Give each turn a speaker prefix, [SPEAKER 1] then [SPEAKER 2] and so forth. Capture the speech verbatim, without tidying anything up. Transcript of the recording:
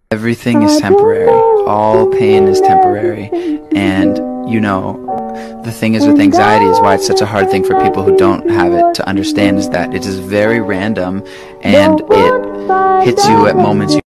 [SPEAKER 1] Everything is temporary. All pain is temporary. And, you know, the thing is with anxiety is why it's such a hard thing for people who don't have it to understand is that it is very random and it hits you at moments you